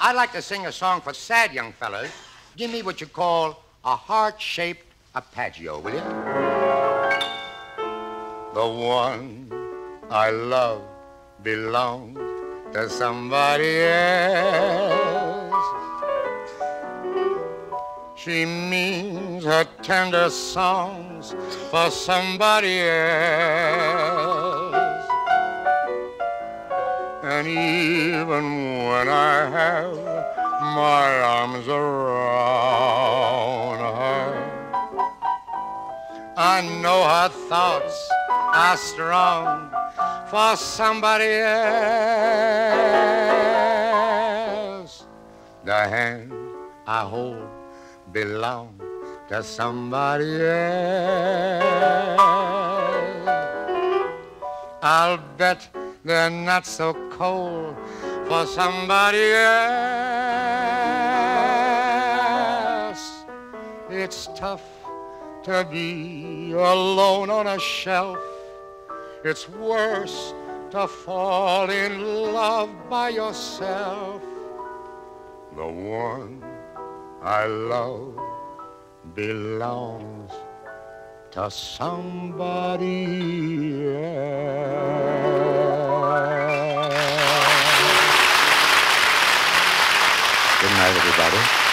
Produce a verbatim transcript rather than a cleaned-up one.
I'd like to sing a song for sad young fellas. Give me what you call a heart-shaped arpeggio, will you? The one I love belongs to somebody else. She means her tender songs for somebody else. And even when I have my arms around her, I know her thoughts are strong for somebody else. The hand I hold belongs to somebody else. I'll bet they're not so cold for somebody else. It's tough to be alone on a shelf. It's worse to fall in love by yourself. The one I love belongs to somebody else. Good night, everybody.